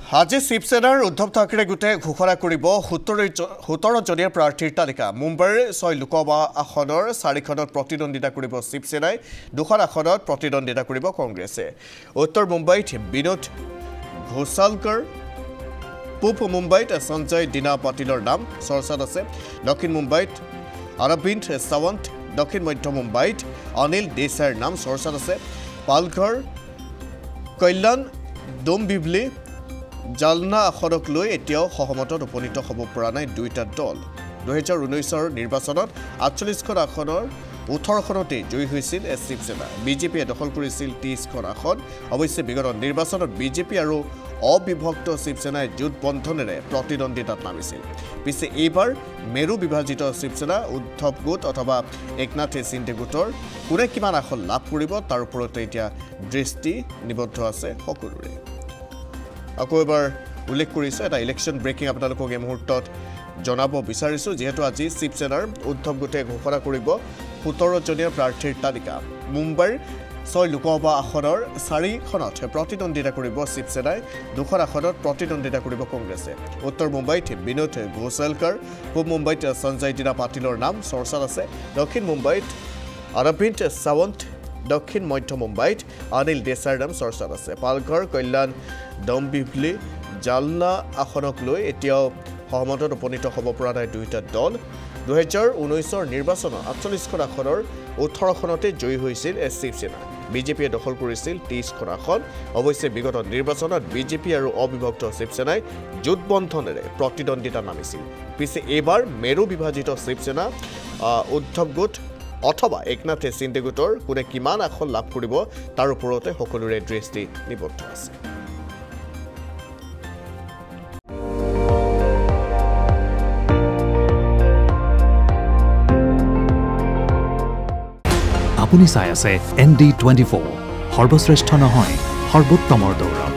আজি শিৱসেনাৰ উদ্ধৱ ঠাকৰে গোটে ঘোষণা কৰিব 17 জনীয়া প্ৰাৰ্থীৰ তালিকা। মুম্বাইৰ 6 লোকসভা আসনৰ 4খনত প্ৰতিদ্বন্দ্বিতা কৰিব শিৱসেনাই, 2খন আসনত প্ৰতিদ্বন্দ্বিতা কৰিব কংগ্ৰেছে। উত্তৰ মুম্বাইত বিনোদ ঘোষালকৰ, পূব মুম্বাইত সঞ্জয় দিনা পাটিলৰ নাম চৰ্চাত আছে। দক্ষিণ মুম্বাইত অৰবিন্দ সাৱন্ত, দক্ষিণ মধ্য মুম্বাইত অনিল দেশাইৰ নাম চৰ্চাত আছে। পালঘৰ কল্যাণ ডোম্বিৱলী জালনা আসনক লৈ এতিয়াও সহমতত উপনীত হ'ব পৰা নাই দুইটা দল। 2019 নিৰ্বাচনত 48খন আসনৰ 18খনতে জয়ী হৈছিল শিৱসেনা। বিজেপিয়ে দখল কৰিছিল 30খন আসন। অৱশ্যে বিগত নিৰ্বাচনত বিজেপি আৰু অবিভক্ত শিৱসেনাই জোট বন্ধনেৰে প্ৰতিদ্বন্দ্বিতাত নামিছিল। পিছে এইবাৰ মেৰু বিভাজিত শিৱসেনা, উদ্ধৱ গোট অথবা একনাথ শিন্দে গোটৰ কোনে কিমান আসন লাভ কৰিব তাৰ ওপৰতে এতিয়া দৃষ্টি নিবদ্ধ আছে সকলোৰে। আকৌ এবাৰ উল্লেখ কৰিছোঁ, এটা ইলেকশ্যন ব্ৰেকিং আপোনালোকক এই মুহূৰ্তত জনাব বিচাৰিছোঁ। যিহেতু আজি শিৱসেনাৰ উদ্ধৱ গোটে ঘোষণা কৰিব 17 জনীয়া প্ৰাৰ্থীৰ তালিকা। মুম্বাইৰ 6 লোকসভা আসনৰ 4খনত প্ৰতিদ্বন্দ্বিতা কৰিব শিৱসেনাই, 2খন আসনত প্ৰতিদ্বন্দ্বিতা কৰিব কংগ্ৰেছে। উত্তৰ মুম্বাইত বিনোদ ঘোষালকৰ, পূব মুম্বাইত সঞ্জয় দিনা পাটিলৰ নাম চৰ্চাত আছে। দক্ষিণ মুম্বাইত অৰবিন্দ সাৱন্ত, দক্ষিণ মধ্য মুম্বাইত অনিল দেশাইৰ নাম চৰ্চাত আছে। পালঘৰ কল্যাণ ডোম্বিৱলী জালনা আসনক লৈ এতিয়াও সহমতত উপনীত হ'ব পৰা নাই দুইটা দল। 2019 নিৰ্বাচনত 48খন আসনৰ 18খনতে জয়ী হৈছিল শিৱসেনা। বিজেপিয়ে দখল কৰিছিল 30খন আসন। অৱশ্যে বিগত নিৰ্বাচনত বিজেপি আৰু অবিভক্ত শিৱসেনাই জোট বন্ধনেৰে প্ৰতিদ্বন্দ্বিতা নামিছিল। পিছে এইবাৰ মেৰু বিভাজিত শিৱসেনা, উদ্ধৱ গোট অথবা একনাথ শিন্দে গোটৰ কোনে কিমান আসন লাভ কৰিব তাৰ ওপৰতে সকলোৰে দৃষ্টি নিবদ্ধ আছে। আপুনি চাই আছে ND24, সৰ্বশ্ৰেষ্ঠ নহয় সৰ্বোত্তমৰ দৌৰ।